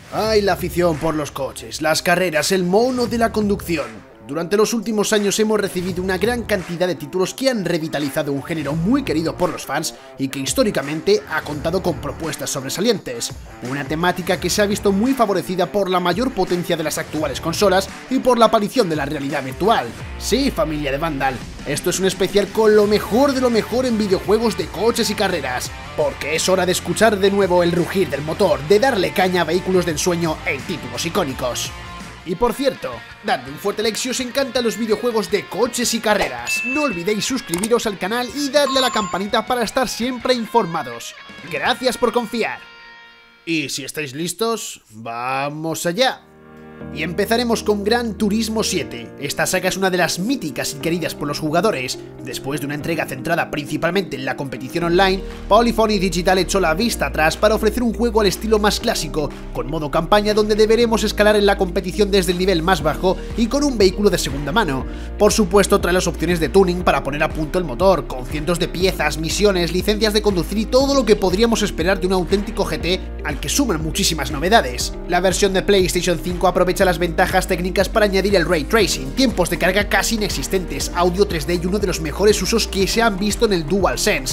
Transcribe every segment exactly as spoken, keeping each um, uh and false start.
Ay, la afición por los coches, las carreras, el mono de la conducción. Durante los últimos años hemos recibido una gran cantidad de títulos que han revitalizado un género muy querido por los fans y que históricamente ha contado con propuestas sobresalientes. Una temática que se ha visto muy favorecida por la mayor potencia de las actuales consolas y por la aparición de la realidad virtual. Sí, familia de Vandal, esto es un especial con lo mejor de lo mejor en videojuegos de coches y carreras, porque es hora de escuchar de nuevo el rugir del motor, de darle caña a vehículos de ensueño en títulos icónicos. Y por cierto, dadle un fuerte like si os encantan los videojuegos de coches y carreras. No olvidéis suscribiros al canal y darle a la campanita para estar siempre informados. Gracias por confiar. Y si estáis listos, ¡vamos allá! Y empezaremos con Gran Turismo siete. Esta saga es una de las míticas y queridas por los jugadores. Después de una entrega centrada principalmente en la competición online, Polyphony Digital echó la vista atrás para ofrecer un juego al estilo más clásico, con modo campaña donde deberemos escalar en la competición desde el nivel más bajo y con un vehículo de segunda mano. Por supuesto, trae las opciones de tuning para poner a punto el motor, con cientos de piezas, misiones, licencias de conducir y todo lo que podríamos esperar de un auténtico G T, al que suman muchísimas novedades. La versión de PlayStation cinco aprovecha Aprovecha las ventajas técnicas para añadir el Ray Tracing, tiempos de carga casi inexistentes, audio tres D y uno de los mejores usos que se han visto en el DualSense.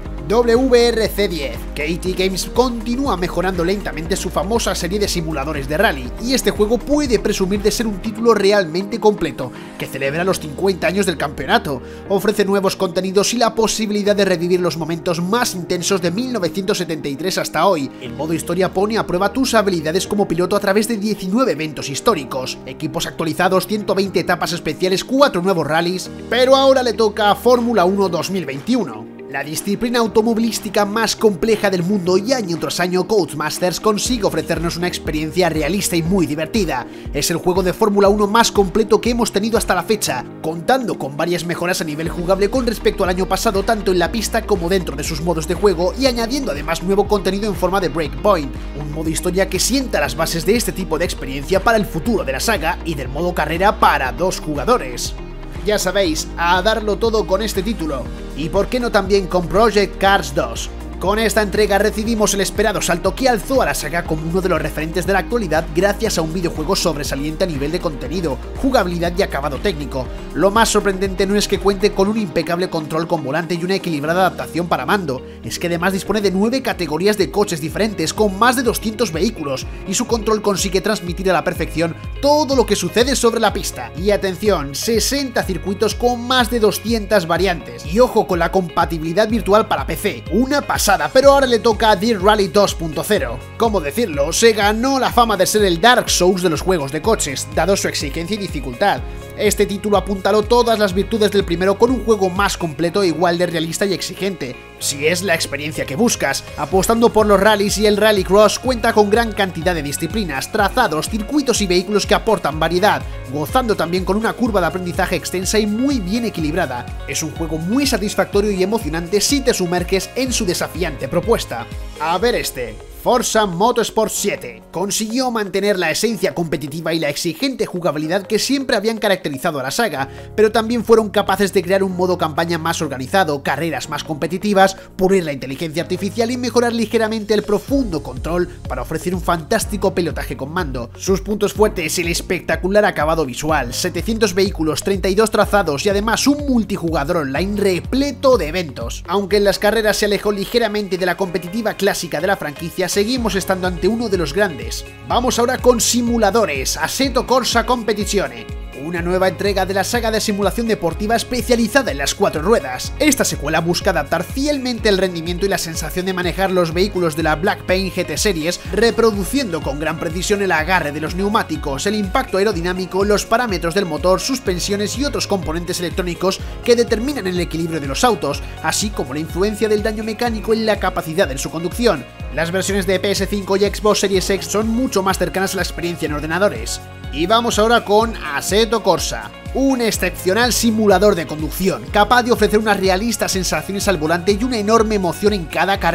W R C diez. K T Games continúa mejorando lentamente su famosa serie de simuladores de rally, y este juego puede presumir de ser un título realmente completo, que celebra los cincuenta años del campeonato, ofrece nuevos contenidos y la posibilidad de revivir los momentos más intensos de mil novecientos setenta y tres hasta hoy. El modo historia pone a prueba tus habilidades como piloto a través de diecinueve eventos históricos, equipos actualizados, ciento veinte etapas especiales, cuatro nuevos rallies, pero ahora le toca a Fórmula uno dos mil veintiuno. La disciplina automovilística más compleja del mundo, y año tras año Codemasters consigue ofrecernos una experiencia realista y muy divertida. Es el juego de Fórmula uno más completo que hemos tenido hasta la fecha, contando con varias mejoras a nivel jugable con respecto al año pasado, tanto en la pista como dentro de sus modos de juego, y añadiendo además nuevo contenido en forma de Breakpoint, un modo historia que sienta las bases de este tipo de experiencia para el futuro de la saga y del modo carrera para dos jugadores. Ya sabéis, a darlo todo con este título. Y por qué no también con Project Cars dos. Con esta entrega recibimos el esperado salto que alzó a la saga como uno de los referentes de la actualidad gracias a un videojuego sobresaliente a nivel de contenido, jugabilidad y acabado técnico. Lo más sorprendente no es que cuente con un impecable control con volante y una equilibrada adaptación para mando, es que además dispone de nueve categorías de coches diferentes con más de doscientos vehículos, y su control consigue transmitir a la perfección todo lo que sucede sobre la pista. Y atención, sesenta circuitos con más de doscientas variantes. Y ojo con la compatibilidad virtual para P C, una pasada. Pero ahora le toca a Dirt Rally dos punto cero. ¿Cómo decirlo? Se ganó la fama de ser el Dark Souls de los juegos de coches, dado su exigencia y dificultad. Este título apuntaló todas las virtudes del primero con un juego más completo e igual de realista y exigente, si es la experiencia que buscas. Apostando por los rallies y el Rallycross, cuenta con gran cantidad de disciplinas, trazados, circuitos y vehículos que aportan variedad, gozando también con una curva de aprendizaje extensa y muy bien equilibrada. Es un juego muy satisfactorio y emocionante si te sumerges en su desafiante propuesta. A ver este. Forza Motorsport siete consiguió mantener la esencia competitiva y la exigente jugabilidad que siempre habían caracterizado a la saga, pero también fueron capaces de crear un modo campaña más organizado, carreras más competitivas, pulir la inteligencia artificial y mejorar ligeramente el profundo control para ofrecer un fantástico pilotaje con mando. Sus puntos fuertes: el espectacular acabado visual, setecientos vehículos, treinta y dos trazados y además un multijugador online repleto de eventos. Aunque en las carreras se alejó ligeramente de la competitiva clásica de la franquicia, seguimos estando ante uno de los grandes. Vamos ahora con simuladores, Assetto Corsa Competizione, una nueva entrega de la saga de simulación deportiva especializada en las cuatro ruedas. Esta secuela busca adaptar fielmente el rendimiento y la sensación de manejar los vehículos de la Black Paint G T Series, reproduciendo con gran precisión el agarre de los neumáticos, el impacto aerodinámico, los parámetros del motor, suspensiones y otros componentes electrónicos que determinan el equilibrio de los autos, así como la influencia del daño mecánico en la capacidad de su conducción. Las versiones de P S cinco y Xbox Series X son mucho más cercanas a la experiencia en ordenadores. Y vamos ahora con Assetto Corsa, un excepcional simulador de conducción, capaz de ofrecer unas realistas sensaciones al volante y una enorme emoción en cada carrera.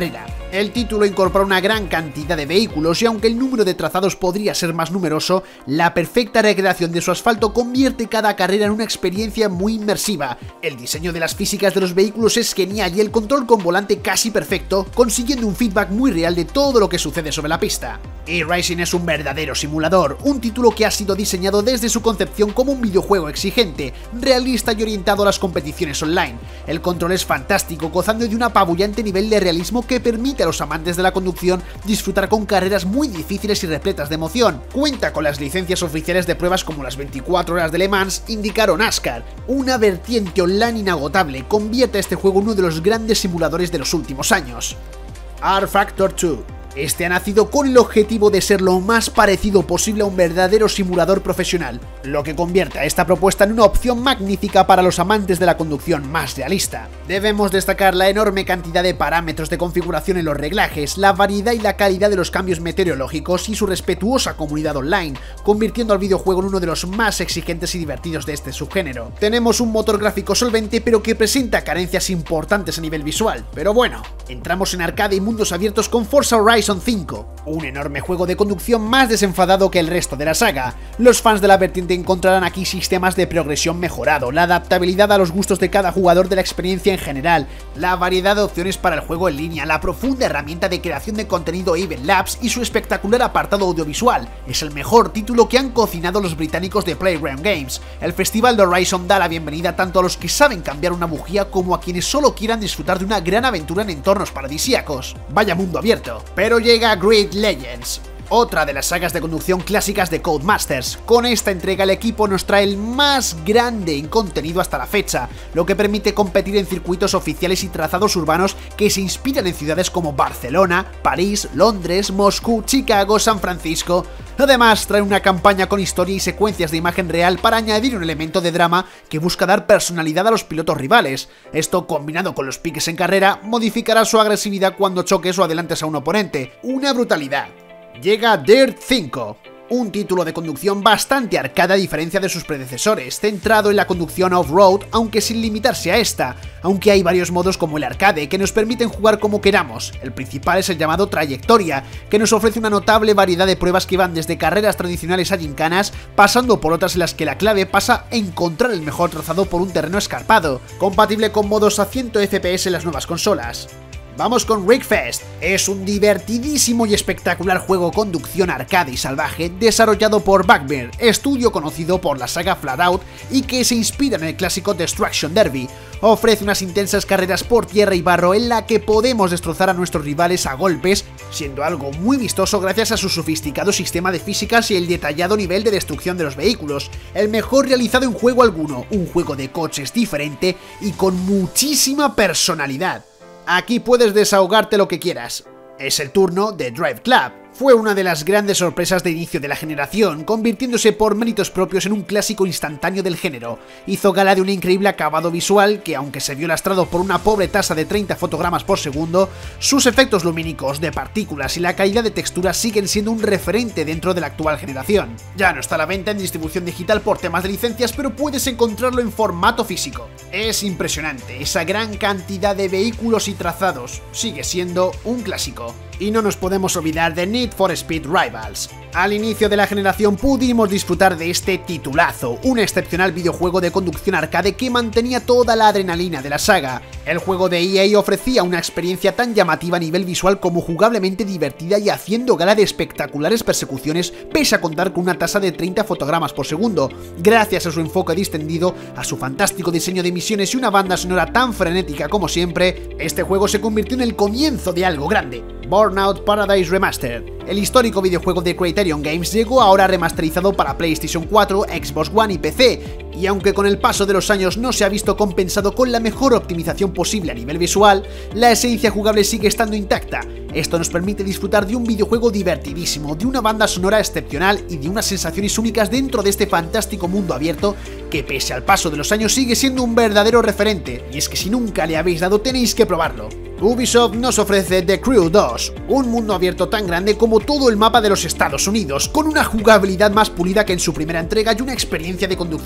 El título incorpora una gran cantidad de vehículos y aunque el número de trazados podría ser más numeroso, la perfecta recreación de su asfalto convierte cada carrera en una experiencia muy inmersiva. El diseño de las físicas de los vehículos es genial y el control con volante casi perfecto, consiguiendo un feedback muy real de todo lo que sucede sobre la pista. eRacing es un verdadero simulador, un título que ha sido diseñado desde su concepción como un videojuego exigente, realista y orientado a las competiciones online. El control es fantástico, gozando de un apabullante nivel de realismo que permite a los amantes de la conducción disfrutar con carreras muy difíciles y repletas de emoción. Cuenta con las licencias oficiales de pruebas como las veinticuatro horas de Le Mans, IndyCar o NASCAR. Una vertiente online inagotable convierte a este juego en uno de los grandes simuladores de los últimos años. R-Factor dos. Este ha nacido con el objetivo de ser lo más parecido posible a un verdadero simulador profesional, lo que convierte a esta propuesta en una opción magnífica para los amantes de la conducción más realista. Debemos destacar la enorme cantidad de parámetros de configuración en los reglajes, la variedad y la calidad de los cambios meteorológicos y su respetuosa comunidad online, convirtiendo al videojuego en uno de los más exigentes y divertidos de este subgénero. Tenemos un motor gráfico solvente pero que presenta carencias importantes a nivel visual, pero bueno, entramos en arcade y mundos abiertos con Forza Horizon cinco, un enorme juego de conducción más desenfadado que el resto de la saga. Los fans de la vertiente encontrarán aquí sistemas de progresión mejorado, la adaptabilidad a los gustos de cada jugador de la experiencia en general, la variedad de opciones para el juego en línea, la profunda herramienta de creación de contenido Even Labs y su espectacular apartado audiovisual. Es el mejor título que han cocinado los británicos de Playground Games. El Festival de Horizon da la bienvenida tanto a los que saben cambiar una bujía como a quienes solo quieran disfrutar de una gran aventura en entornos paradisíacos. Vaya mundo abierto. Pero llega Grid Legends, otra de las sagas de conducción clásicas de Codemasters. Con esta entrega el equipo nos trae el más grande en contenido hasta la fecha, lo que permite competir en circuitos oficiales y trazados urbanos que se inspiran en ciudades como Barcelona, París, Londres, Moscú, Chicago, San Francisco. Además, trae una campaña con historia y secuencias de imagen real para añadir un elemento de drama que busca dar personalidad a los pilotos rivales. Esto, combinado con los piques en carrera, modificará su agresividad cuando choques o adelantes a un oponente. Una brutalidad. Llega Dirt cinco, un título de conducción bastante arcade a diferencia de sus predecesores, centrado en la conducción off-road, aunque sin limitarse a esta, aunque hay varios modos como el arcade que nos permiten jugar como queramos. El principal es el llamado Trayectoria, que nos ofrece una notable variedad de pruebas que van desde carreras tradicionales a gincanas, pasando por otras en las que la clave pasa a encontrar el mejor trazado por un terreno escarpado, compatible con modos a cien F P S en las nuevas consolas. Vamos con Wreckfest. Es un divertidísimo y espectacular juego conducción arcade y salvaje desarrollado por Bugbear, estudio conocido por la saga Flatout y que se inspira en el clásico Destruction Derby. Ofrece unas intensas carreras por tierra y barro en la que podemos destrozar a nuestros rivales a golpes, siendo algo muy vistoso gracias a su sofisticado sistema de físicas y el detallado nivel de destrucción de los vehículos. El mejor realizado en juego alguno, un juego de coches diferente y con muchísima personalidad. Aquí puedes desahogarte lo que quieras. Es el turno de Drive Club. Fue una de las grandes sorpresas de inicio de la generación, convirtiéndose por méritos propios en un clásico instantáneo del género. Hizo gala de un increíble acabado visual que, aunque se vio lastrado por una pobre tasa de treinta fotogramas por segundo, sus efectos lumínicos, de partículas y la calidad de texturas siguen siendo un referente dentro de la actual generación. Ya no está a la venta en distribución digital por temas de licencias, pero puedes encontrarlo en formato físico. Es impresionante, esa gran cantidad de vehículos y trazados. Sigue siendo un clásico. Y no nos podemos olvidar de Need for Speed Rivals. Al inicio de la generación pudimos disfrutar de este titulazo, un excepcional videojuego de conducción arcade que mantenía toda la adrenalina de la saga. El juego de E A ofrecía una experiencia tan llamativa a nivel visual como jugablemente divertida y haciendo gala de espectaculares persecuciones pese a contar con una tasa de treinta fotogramas por segundo, gracias a su enfoque distendido, a su fantástico diseño de misiones y una banda sonora tan frenética como siempre. Este juego se convirtió en el comienzo de algo grande. Burnout Paradise Remastered. El histórico videojuego de Criterion Games llegó ahora remasterizado para PlayStation cuatro, Xbox One y P C, y aunque con el paso de los años no se ha visto compensado con la mejor optimización posible a nivel visual, la esencia jugable sigue estando intacta. Esto nos permite disfrutar de un videojuego divertidísimo, de una banda sonora excepcional y de unas sensaciones únicas dentro de este fantástico mundo abierto que pese al paso de los años sigue siendo un verdadero referente, y es que si nunca le habéis dado tenéis que probarlo. Ubisoft nos ofrece The Crew dos, un mundo abierto tan grande como todo el mapa de los Estados Unidos, con una jugabilidad más pulida que en su primera entrega y una experiencia de conducción muy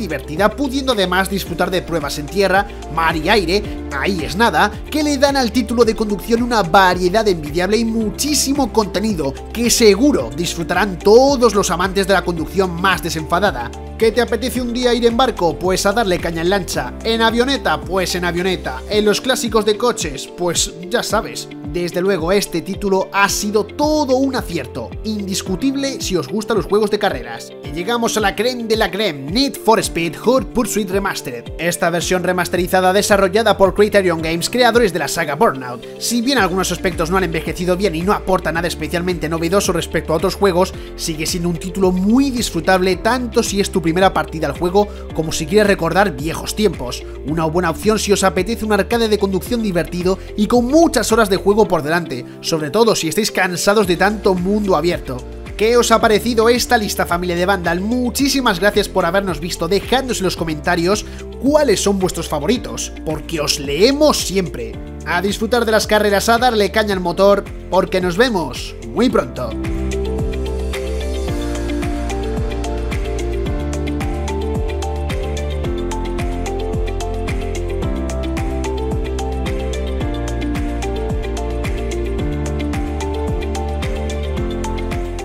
divertida, pudiendo además disfrutar de pruebas en tierra, mar y aire, ahí es nada, que le dan al título de conducción una variedad envidiable y muchísimo contenido que seguro disfrutarán todos los amantes de la conducción más desenfadada. ¿Qué te apetece un día ir en barco? Pues a darle caña en lancha. ¿En avioneta? Pues en avioneta. ¿En los clásicos de coches? Pues ya sabes. Desde luego este título ha sido todo un acierto, indiscutible si os gustan los juegos de carreras. Y llegamos a la creme de la creme, Need for Speed Hot Pursuit Remastered. Esta versión remasterizada desarrollada por Criterion Games, creadores de la saga Burnout. Si bien algunos aspectos no han envejecido bien y no aporta nada especialmente novedoso respecto a otros juegos, sigue siendo un título muy disfrutable tanto si es tu primera partida al juego como si quieres recordar viejos tiempos. Una buena opción si os apetece un arcade de conducción divertido y con muchas horas de juego por delante, sobre todo si estáis cansados de tanto mundo abierto. ¿Qué os ha parecido esta lista, familia de Vandal? Muchísimas gracias por habernos visto, dejadnos en los comentarios cuáles son vuestros favoritos, porque os leemos siempre. A disfrutar de las carreras, a darle caña al motor, porque nos vemos muy pronto.